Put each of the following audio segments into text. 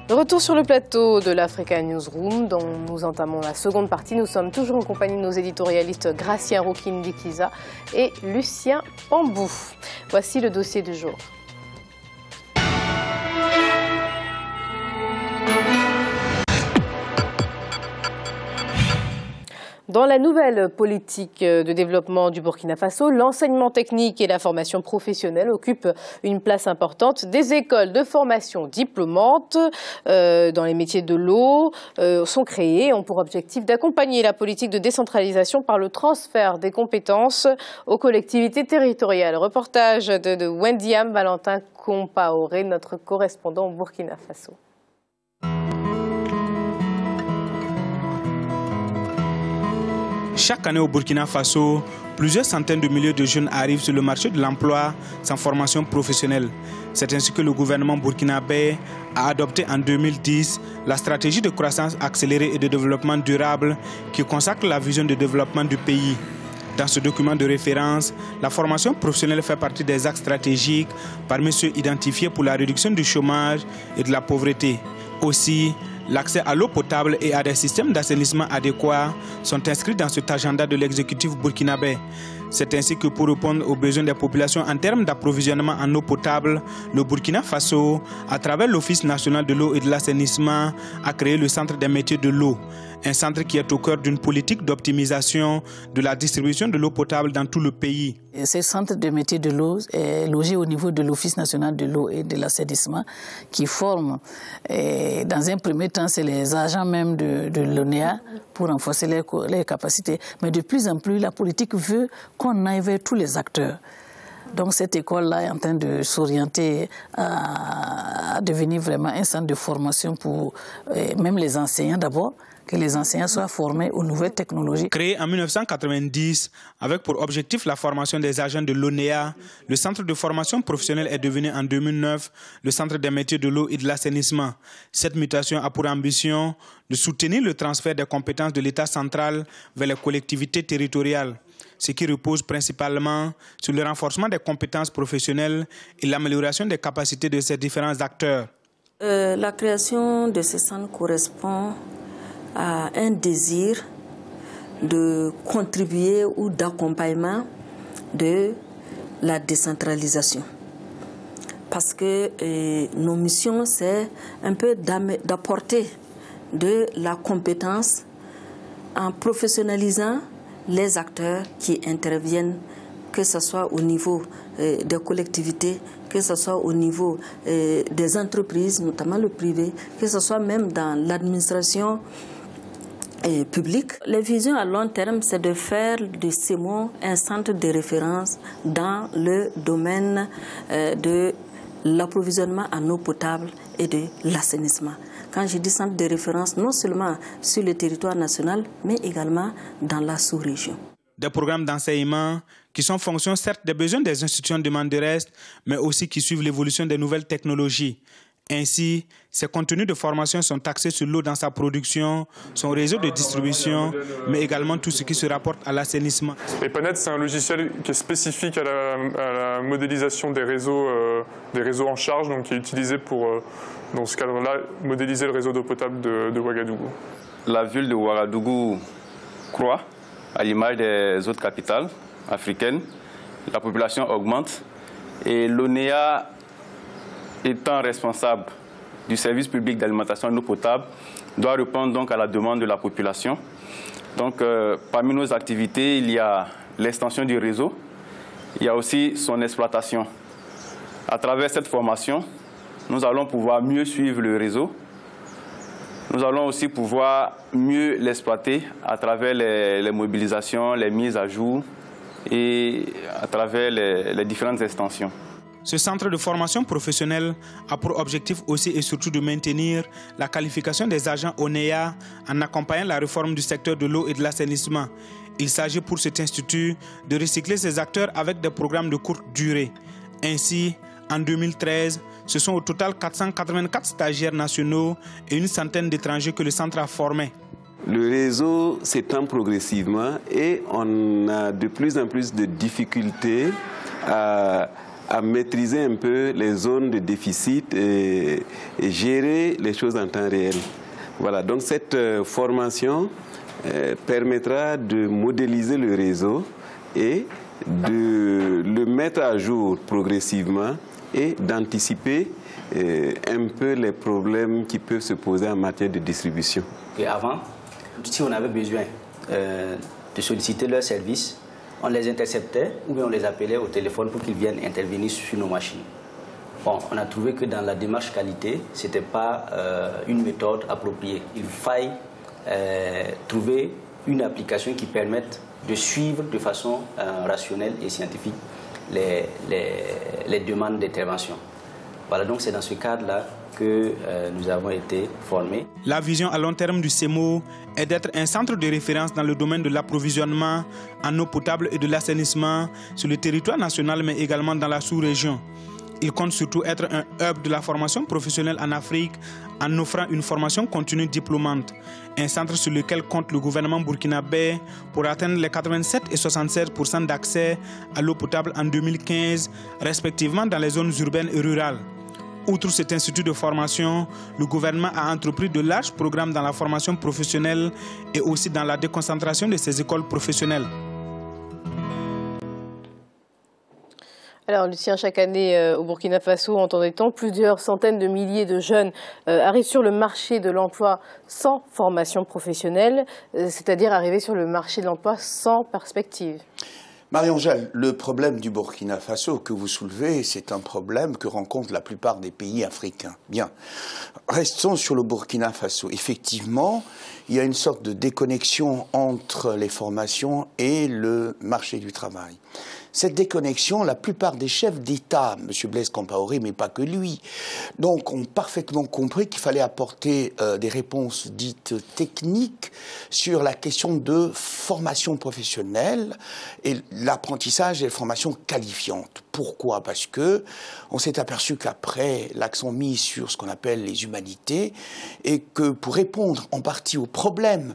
De retour sur le plateau de l'Africa Newsroom, dont nous entamons la seconde partie. Nous sommes toujours en compagnie de nos éditorialistes Gracia Rokindi-Kiza et Lucien Pambou. Voici le dossier du jour. Dans la nouvelle politique de développement du Burkina Faso, l'enseignement technique et la formation professionnelle occupent une place importante. Des écoles de formation diplômantes dans les métiers de l'eau sont créées et ont pour objectif d'accompagner la politique de décentralisation par le transfert des compétences aux collectivités territoriales. Reportage de Wendiam Valentin Compaoré, notre correspondant au Burkina Faso. Chaque année au Burkina Faso, plusieurs centaines de milliers de jeunes arrivent sur le marché de l'emploi sans formation professionnelle. C'est ainsi que le gouvernement burkinabé a adopté en 2010 la stratégie de croissance accélérée et de développement durable qui consacre la vision de développement du pays. Dans ce document de référence, la formation professionnelle fait partie des axes stratégiques parmi ceux identifiés pour la réduction du chômage et de la pauvreté. Aussi, l'accès à l'eau potable et à des systèmes d'assainissement adéquats sont inscrits dans cet agenda de l'exécutif burkinabé. C'est ainsi que pour répondre aux besoins des populations en termes d'approvisionnement en eau potable, le Burkina Faso, à travers l'Office national de l'eau et de l'assainissement, a créé le Centre des métiers de l'eau. Un centre qui est au cœur d'une politique d'optimisation de la distribution de l'eau potable dans tout le pays. Ce centre de métiers de l'eau est logé au niveau de l'Office national de l'eau et de l'assainissement qui forme, dans un premier temps, c'est les agents même de l'ONEA pour renforcer les capacités. Mais de plus en plus, la politique veut qu'on aille vers tous les acteurs. Donc cette école-là est en train de s'orienter à devenir vraiment un centre de formation pour même les enseignants d'abord, que les enseignants soient formés aux nouvelles technologies. Créé en 1990, avec pour objectif la formation des agents de l'ONEA, le centre de formation professionnelle est devenu en 2009 le centre des métiers de l'eau et de l'assainissement. Cette mutation a pour ambition de soutenir le transfert des compétences de l'État central vers les collectivités territoriales, ce qui repose principalement sur le renforcement des compétences professionnelles et l'amélioration des capacités de ces différents acteurs. La création de ce centre correspond à un désir de contribuer ou d'accompagnement de la décentralisation. Parce que nos missions, c'est un peu d'apporter de la compétence en professionnalisant les acteurs qui interviennent, que ce soit au niveau des collectivités, que ce soit au niveau des entreprises, notamment le privé, que ce soit même dans l'administration publique. La vision à long terme, c'est de faire de CEMO un centre de référence dans le domaine de l'approvisionnement en eau potable et de l'assainissement. Quand je dis centre de référence, non seulement sur le territoire national, mais également dans la sous-région. Des programmes d'enseignement qui sont en fonction certes des besoins des institutions demanderesses, mais aussi qui suivent l'évolution des nouvelles technologies. Ainsi, ces contenus de formation sont axés sur l'eau dans sa production, son réseau de distribution, mais également tout ce qui se rapporte à l'assainissement. EPANET, c'est un logiciel qui est spécifique à la modélisation des réseaux en charge, donc qui est utilisé pour, dans ce cadre-là, modéliser le réseau d'eau potable de Ouagadougou. La ville de Ouagadougou croît, à l'image des autres capitales africaines. La population augmente et l'ONEA, étant responsable du service public d'alimentation en eau potable, doit répondre donc à la demande de la population. Donc, parmi nos activités, il y a l'extension du réseau, il y a aussi son exploitation. À travers cette formation, nous allons pouvoir mieux suivre le réseau. Nous allons aussi pouvoir mieux l'exploiter à travers les mobilisations, les mises à jour et à travers les différentes extensions. Ce centre de formation professionnelle a pour objectif aussi et surtout de maintenir la qualification des agents ONEA en accompagnant la réforme du secteur de l'eau et de l'assainissement. Il s'agit pour cet institut de recycler ces acteurs avec des programmes de courte durée. Ainsi, en 2013, ce sont au total 484 stagiaires nationaux et une centaine d'étrangers que le centre a formés. Le réseau s'étend progressivement et on a de plus en plus de difficultés à à maîtriser un peu les zones de déficit et gérer les choses en temps réel. Voilà, donc cette formation permettra de modéliser le réseau et de le mettre à jour progressivement et d'anticiper un peu les problèmes qui peuvent se poser en matière de distribution. Et avant, si on avait besoin de solliciter leurs services, on les interceptait ou bien on les appelait au téléphone pour qu'ils viennent intervenir sur nos machines. Bon, on a trouvé que dans la démarche qualité, ce n'était pas une méthode appropriée. Il faille trouver une application qui permette de suivre de façon rationnelle et scientifique les demandes d'intervention. Voilà, donc c'est dans ce cadre-là que nous avons été formés. La vision à long terme du CEMO est d'être un centre de référence dans le domaine de l'approvisionnement en eau potable et de l'assainissement sur le territoire national, mais également dans la sous-région. Il compte surtout être un hub de la formation professionnelle en Afrique en offrant une formation continue diplômante. Un centre sur lequel compte le gouvernement burkinabé pour atteindre les 87 et 76% d'accès à l'eau potable en 2015, respectivement dans les zones urbaines et rurales. Outre cet institut de formation, le gouvernement a entrepris de larges programmes dans la formation professionnelle et aussi dans la déconcentration de ces écoles professionnelles. Alors Lucien, chaque année au Burkina Faso, entendait-on, plusieurs centaines de milliers de jeunes arrivent sur le marché de l'emploi sans formation professionnelle, c'est-à-dire arriver sur le marché de l'emploi sans perspective. Marie-Angèle, le problème du Burkina Faso que vous soulevez, c'est un problème que rencontrent la plupart des pays africains. Bien, restons sur le Burkina Faso. Effectivement, il y a une sorte de déconnexion entre les formations et le marché du travail. Cette déconnexion, la plupart des chefs d'État, M. Blaise Compaoré, mais pas que lui, donc ont parfaitement compris qu'il fallait apporter des réponses dites techniques sur la question de formation professionnelle et l'apprentissage et la formation qualifiante. Pourquoi? Parce que on s'est aperçu qu'après l'accent mis sur ce qu'on appelle les humanités et que pour répondre en partie aux problèmes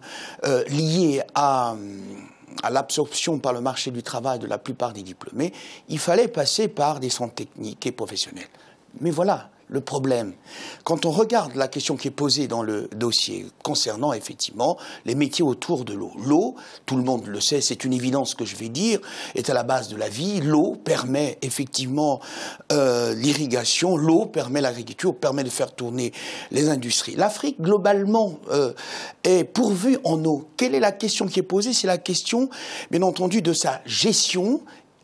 liés à l'absorption par le marché du travail de la plupart des diplômés, il fallait passer par des centres techniques et professionnels. Mais voilà le problème. Quand on regarde la question qui est posée dans le dossier concernant effectivement les métiers autour de l'eau. L'eau, tout le monde le sait, c'est une évidence que je vais dire, est à la base de la vie. L'eau permet effectivement l'irrigation, l'eau permet l'agriculture, permet de faire tourner les industries. L'Afrique, globalement, est pourvue en eau. Quelle est la question qui est posée? C'est la question, bien entendu, de sa gestion.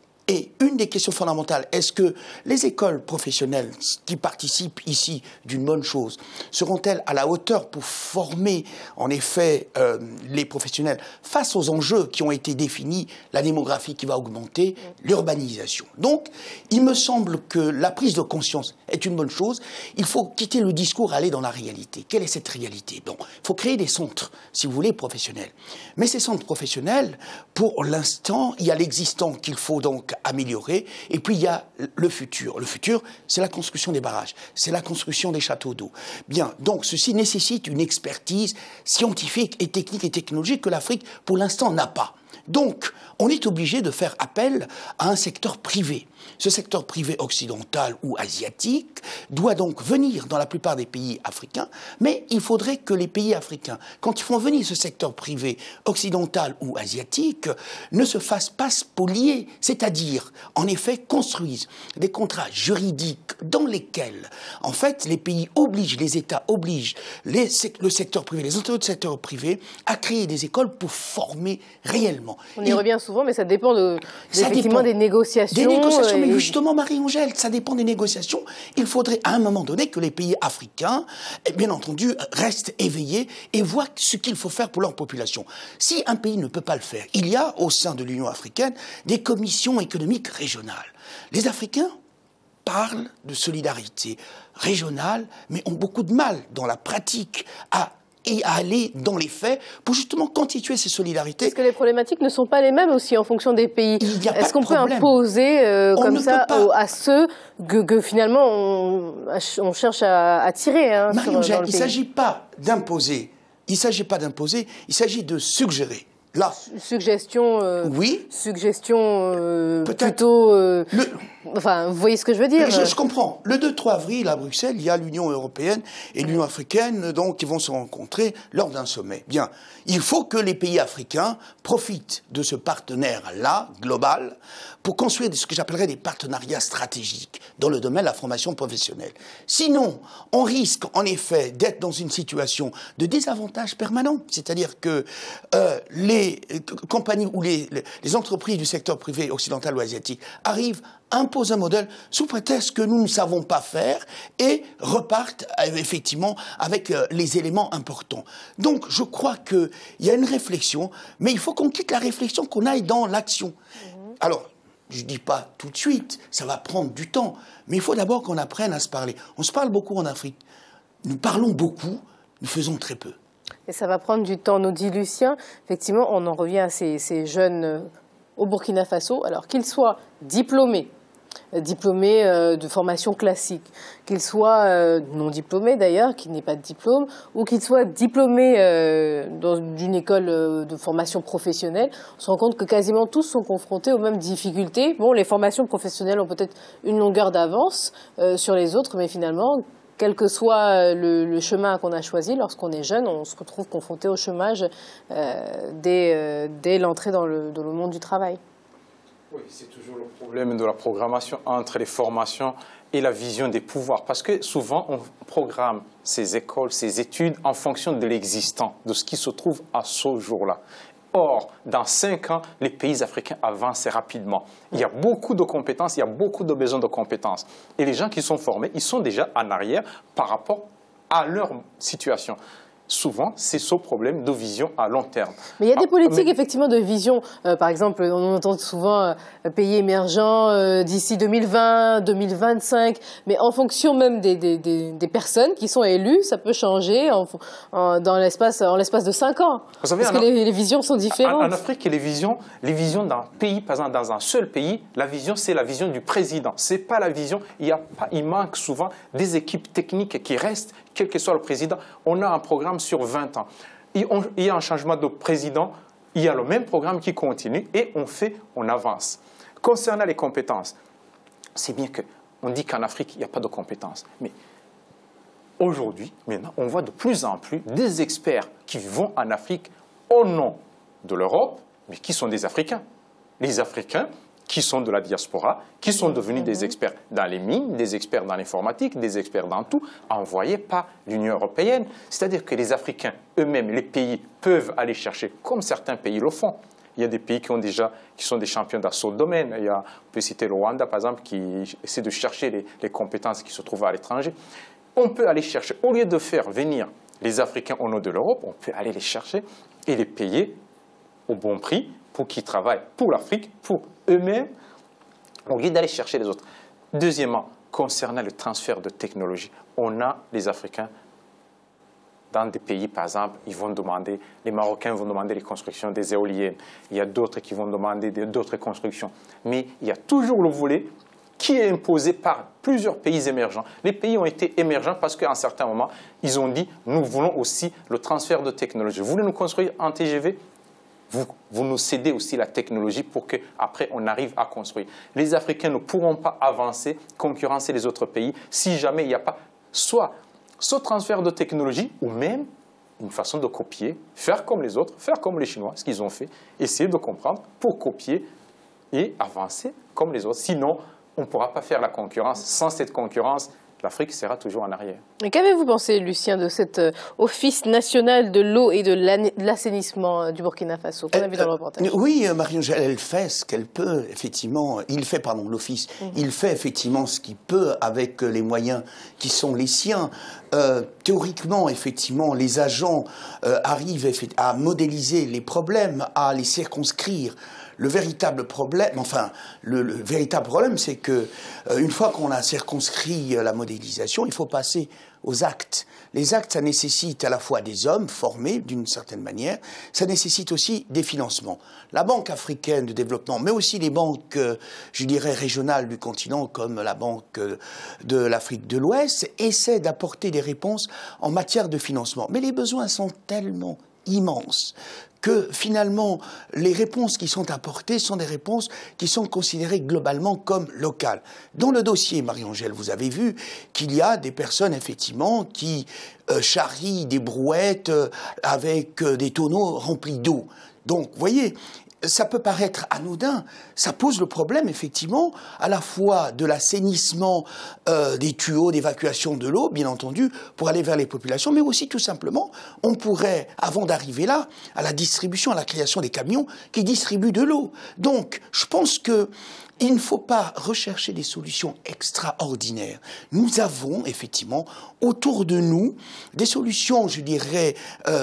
Et une des questions fondamentales, est-ce que les écoles professionnelles qui participent ici d'une bonne chose seront-elles à la hauteur pour former en effet les professionnels face aux enjeux qui ont été définis, la démographie qui va augmenter, l'urbanisation. Donc, il me semble que la prise de conscience est une bonne chose. Il faut quitter le discours, aller dans la réalité. Quelle est cette réalité? Bon, il faut créer des centres, si vous voulez, professionnels. Mais ces centres professionnels, pour l'instant, il y a l'existant qu'il faut donc améliorer, et puis il y a le futur. Le futur, c'est la construction des barrages, c'est la construction des châteaux d'eau. Bien, donc ceci nécessite une expertise scientifique et technique et technologique que l'Afrique, pour l'instant, n'a pas. Donc, on est obligé de faire appel à un secteur privé. Ce secteur privé occidental ou asiatique doit donc venir dans la plupart des pays africains, mais il faudrait que les pays africains, quand ils font venir ce secteur privé occidental ou asiatique, ne se fassent pas spolier, c'est-à-dire, en effet, construisent des contrats juridiques dans lesquels, en fait, les pays obligent, les États obligent le secteur privé, les autres secteurs privés à créer des écoles pour former réellement. On y revient souvent, mais ça dépend effectivement des négociations. Des négociations, mais justement, Marie-Angèle, ça dépend des négociations. Il faudrait à un moment donné que les pays africains, bien entendu, restent éveillés et voient ce qu'il faut faire pour leur population. Si un pays ne peut pas le faire, il y a au sein de l'Union africaine des commissions économiques régionales. Les Africains parlent de solidarité régionale, mais ont beaucoup de mal dans la pratique à aller dans les faits pour justement constituer ces solidarités. Est-ce que les problématiques ne sont pas les mêmes aussi en fonction des pays? Est-ce qu'on peut imposer comme ça à ceux que finalement on cherche à tirer Marie-Angèle, il ne s'agit pas d'imposer, il s'agit de suggérer. Là. Suggestion, oui. Suggestion plutôt Enfin, vous voyez ce que je veux dire? Je comprends. Le 2-3 avril, à Bruxelles, il y a l'Union européenne et l'Union africaine donc, qui vont se rencontrer lors d'un sommet. Bien, il faut que les pays africains profitent de ce partenaire-là, global, pour construire ce que j'appellerais des partenariats stratégiques dans le domaine de la formation professionnelle. Sinon, on risque en effet d'être dans une situation de désavantage permanent. C'est-à-dire que les compagnies ou les entreprises du secteur privé occidental ou asiatique arrivent, imposent un modèle sous prétexte que nous ne savons pas faire et repartent effectivement avec les éléments importants. Donc je crois qu'il y a une réflexion, mais il faut qu'on quitte la réflexion, qu'on aille dans l'action. Alors, je ne dis pas tout de suite, ça va prendre du temps, mais il faut d'abord qu'on apprenne à se parler. On se parle beaucoup en Afrique. Nous parlons beaucoup, nous faisons très peu. Et ça va prendre du temps, nous dit Lucien. Effectivement, on en revient à ces jeunes au Burkina Faso, alors qu'ils soient diplômés de formation classique, qu'ils soient non diplômés d'ailleurs, qu'ils n'aient pas de diplôme, ou qu'ils soient diplômés d'une école de formation professionnelle, on se rend compte que quasiment tous sont confrontés aux mêmes difficultés. Bon, les formations professionnelles ont peut-être une longueur d'avance sur les autres, mais finalement, quel que soit le chemin qu'on a choisi, lorsqu'on est jeune, on se retrouve confronté au chômage dès l'entrée dans le monde du travail. Oui, c'est toujours le problème de la programmation entre les formations et la vision des pouvoirs. Parce que souvent, on programme ces écoles, ces études en fonction de l'existant, de ce qui se trouve à ce jour-là. Or, dans 5 ans, les pays africains avancent rapidement. Il y a beaucoup de compétences, il y a beaucoup de besoins de compétences. Et les gens qui sont formés, ils sont déjà en arrière par rapport à leur situation. Souvent, c'est ce problème de vision à long terme. Mais il y a des politiques, effectivement, de vision. Par exemple, on entend souvent pays émergents d'ici 2020, 2025. Mais en fonction même des personnes qui sont élues, ça peut changer dans l'espace de 5 ans. Vous savez, parce que les visions sont différentes. En Afrique, les visions d'un pays, par exemple, dans un seul pays, la vision, c'est la vision du président. Ce n'est pas la vision. Il manque souvent des équipes techniques qui restent, quel que soit le président. On a un programme sur 20 ans. Il y a un changement de président, il y a le même programme qui continue et on avance. Concernant les compétences, c'est bien qu'on dit qu'en Afrique, il n'y a pas de compétences. Mais aujourd'hui, maintenant, on voit de plus en plus des experts qui vont en Afrique au nom de l'Europe, mais qui sont des Africains. Les Africains qui sont de la diaspora, qui sont devenus des experts dans les mines, des experts dans l'informatique, des experts dans tout, envoyés par l'Union européenne. C'est-à-dire que les Africains eux-mêmes, les pays, peuvent aller chercher, comme certains pays le font. Il y a des pays qui sont des champions dans ce domaine. On peut citer le Rwanda, par exemple, qui essaie de chercher les compétences qui se trouvent à l'étranger. On peut aller chercher, au lieu de faire venir les Africains au nom de l'Europe, on peut aller les chercher et les payer au bon prix pour qu'ils travaillent pour l'Afrique, pour eux-mêmes, au lieu d'aller chercher les autres. Deuxièmement, concernant le transfert de technologie, on a les Africains dans des pays, par exemple, les Marocains vont demander les constructions des éoliennes. Il y a d'autres qui vont demander d'autres constructions. Mais il y a toujours le volet qui est imposé par plusieurs pays émergents. Les pays ont été émergents parce qu'à un certain moment, ils ont dit « nous voulons aussi le transfert de technologie. Vous voulez nous construire un TGV ? Vous nous cédez aussi la technologie pour qu'après on arrive à construire. » Les Africains ne pourront pas avancer, concurrencer les autres pays si jamais il n'y a pas soit ce transfert de technologie ou même une façon de copier, faire comme les autres, faire comme les Chinois, ce qu'ils ont fait, essayer de comprendre pour copier et avancer comme les autres. Sinon, on ne pourra pas faire la concurrence. Sans cette concurrence, l'Afrique sera toujours en arrière. Et qu'avez-vous pensé, Lucien, de cet Office national de l'eau et de l'assainissement du Burkina Faso qu'on a vu dans le reportage? Oui, Marie-Angèle, elle fait ce qu'elle peut, effectivement. L'Office, il fait effectivement ce qu'il peut avec les moyens qui sont les siens. Théoriquement, effectivement, les agents arrivent à modéliser les problèmes, à les circonscrire. Le véritable problème, le véritable problème, c'est que une fois qu'on a circonscrit la modélisation, il faut passer aux actes. Les actes, ça nécessite à la fois des hommes formés d'une certaine manière, ça nécessite aussi des financements. La Banque africaine de développement, mais aussi les banques, je dirais, régionales du continent, comme la Banque de l'Afrique de l'Ouest, essaient d'apporter des réponses en matière de financement. Mais les besoins sont tellement immense que finalement les réponses qui sont apportées sont des réponses qui sont considérées globalement comme locales. Dans le dossier, Marie-Angèle, vous avez vu qu'il y a des personnes effectivement qui charrient des brouettes avec des tonneaux remplis d'eau. Donc, vous voyez, ça peut paraître anodin, ça pose le problème effectivement à la fois de l'assainissement des tuyaux d'évacuation de l'eau, bien entendu, pour aller vers les populations, mais aussi tout simplement, on pourrait, avant d'arriver là, à la distribution, à la création des camions qui distribuent de l'eau. Donc, je pense que il ne faut pas rechercher des solutions extraordinaires. Nous avons effectivement autour de nous des solutions, je dirais,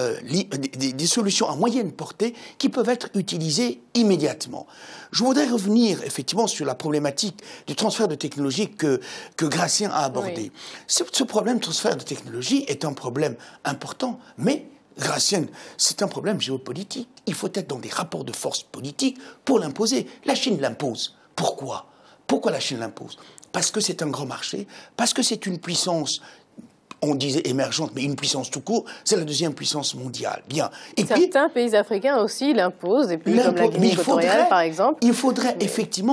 des solutions à moyenne portée qui peuvent être utilisées immédiatement. Je voudrais revenir effectivement sur la problématique du transfert de technologie que Gratien a abordé. Oui. Ce problème de transfert de technologie est un problème important, mais Gratien, c'est un problème géopolitique. Il faut être dans des rapports de force politiques pour l'imposer. La Chine l'impose. Pourquoi? Pourquoi la Chine l'impose? Parce que c'est un grand marché, parce que c'est une puissance, on disait émergente, mais une puissance tout court, c'est la deuxième puissance mondiale. Bien. Et certains pays africains aussi l'imposent, des pays comme la Guinée équatoriale par exemple. Il faudrait effectivement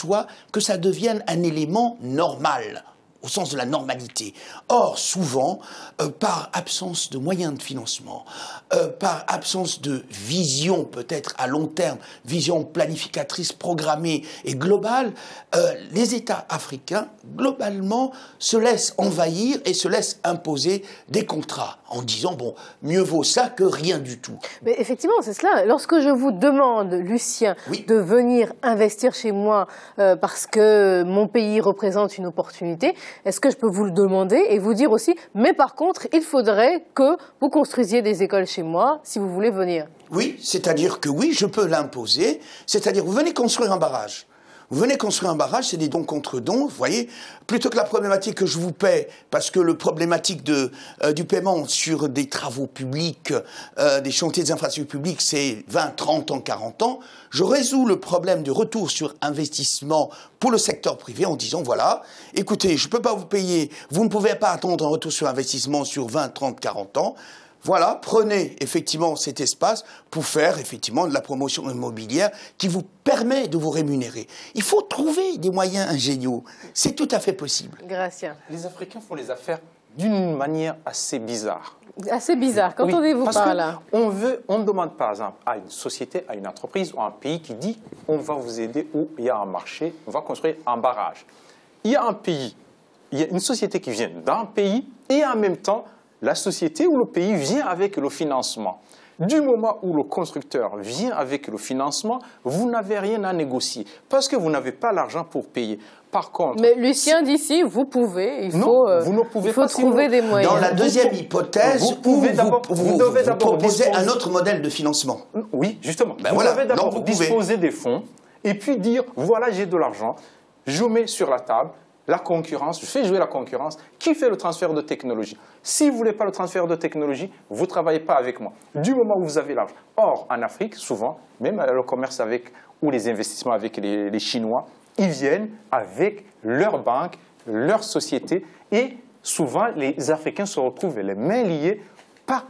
que ça devienne un élément normal, au sens de la normalité. Or, souvent, par absence de moyens de financement, par absence de vision peut-être à long terme, vision planificatrice, programmée et globale, les États africains, globalement, se laissent envahir et se laissent imposer des contrats en disant, bon, mieux vaut ça que rien du tout. Mais effectivement, c'est cela. Lorsque je vous demande, Lucien, oui, de venir investir chez moi parce que mon pays représente une opportunité, est-ce que je peux vous le demander et vous dire aussi, mais par contre, il faudrait que vous construisiez des écoles chez moi si vous voulez venir? Oui, c'est-à-dire que oui, je peux l'imposer. C'est-à-dire, vous venez construire un barrage. Vous venez construire un barrage, c'est des dons contre dons, vous voyez. Plutôt que la problématique que je vous paie, parce que le problématique du paiement sur des travaux publics, des chantiers des infrastructures publiques, c'est 20, 30 ans, 40 ans, je résous le problème du retour sur investissement pour le secteur privé en disant, voilà, écoutez, je ne peux pas vous payer, vous ne pouvez pas attendre un retour sur investissement sur 20, 30, 40 ans. Voilà, prenez effectivement cet espace pour faire effectivement de la promotion immobilière qui vous permet de vous rémunérer. Il faut trouver des moyens ingénieux. C'est tout à fait possible. Gratien. Les Africains font les affaires d'une manière assez bizarre. Assez bizarre. Qu'entendez-vous par là? On demande par exemple à une société, à une entreprise ou à un pays qui dit on va vous aider où il y a un marché, on va construire un barrage. Il y a un pays, il y a une société qui vient d'un pays et en même temps la société ou le pays vient avec le financement. Du moment où le constructeur vient avec le financement, vous n'avez rien à négocier parce que vous n'avez pas l'argent pour payer. Par contre, mais Lucien dit si, vous pouvez, il faut trouver des moyens. Dans la deuxième hypothèse, vous devez proposer un autre modèle de financement. Oui, justement. Ben vous devez d'abord disposer des fonds et puis dire, voilà, j'ai de l'argent, je mets sur la table la concurrence, je fais jouer la concurrence, qui fait le transfert de technologie? Si vous ne voulez pas le transfert de technologie, vous ne travaillez pas avec moi. Du moment où vous avez l'argent. Or, en Afrique, souvent, même le commerce avec, ou les investissements avec les Chinois, ils viennent avec leur banque, leur société, et souvent, les Africains se retrouvent les mains liées par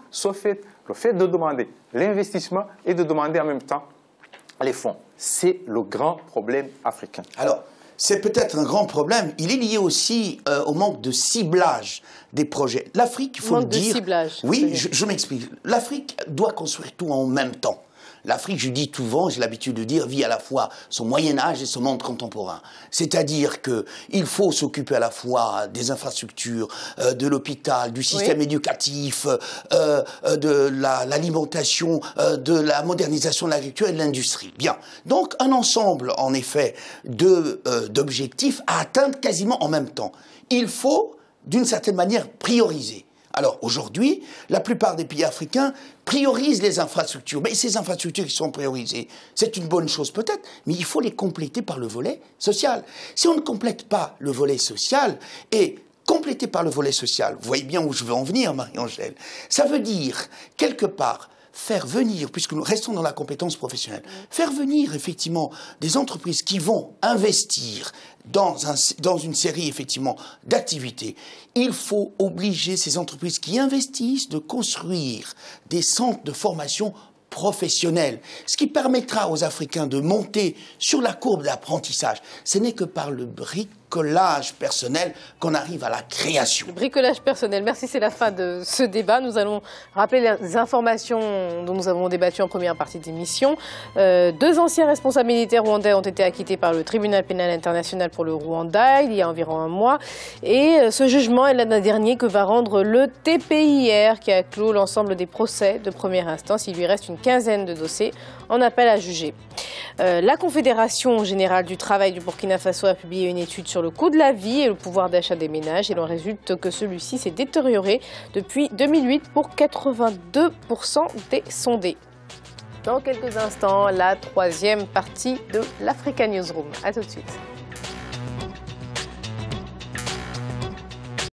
le fait de demander l'investissement et de demander en même temps les fonds. C'est le grand problème africain. Alors, c'est peut-être un grand problème. Il est lié aussi au manque de ciblage des projets. L'Afrique, il faut le dire. Ciblage, oui, je m'explique. L'Afrique doit construire tout en même temps. L'Afrique, je dis souvent, j'ai l'habitude de dire, vit à la fois son Moyen-Âge et son monde contemporain. C'est-à-dire qu'il faut s'occuper à la fois des infrastructures, de l'hôpital, du système éducatif, de l'alimentation, de la modernisation de l'agriculture et de l'industrie. Bien. Donc, un ensemble, en effet, d'objectifs à atteindre quasiment en même temps. Il faut, d'une certaine manière, prioriser. Alors aujourd'hui, la plupart des pays africains priorisent les infrastructures. Mais ces infrastructures qui sont priorisées, c'est une bonne chose peut-être, mais il faut les compléter par le volet social. Si on ne complète pas le volet social et complété par le volet social, vous voyez bien où je veux en venir, Marie-Angèle, ça veut dire, quelque part, faire venir, puisque nous restons dans la compétence professionnelle, faire venir effectivement des entreprises qui vont investir dans une série effectivement d'activités. Il faut obliger ces entreprises qui investissent de construire des centres de formation professionnelle, ce qui permettra aux Africains de monter sur la courbe d'apprentissage. Ce n'est que par le bricolage personnel qu'on arrive à la création. Le bricolage personnel, merci, c'est la fin de ce débat. Nous allons rappeler les informations dont nous avons débattu en première partie d'émission. 2 anciens responsables militaires rwandais ont été acquittés par le tribunal pénal international pour le Rwanda il y a environ un mois. Et ce jugement est l'année dernière que va rendre le TPIR qui a clos l'ensemble des procès de première instance. Il lui reste une quinzaine de dossiers en appel à juger. La Confédération générale du travail du Burkina Faso a publié une étude sur le coût de la vie et le pouvoir d'achat des ménages. Et l'on résulte que celui-ci s'est détérioré depuis 2008 pour 82% des sondés. Dans quelques instants, la 3e partie de l'Africa Newsroom. A tout de suite.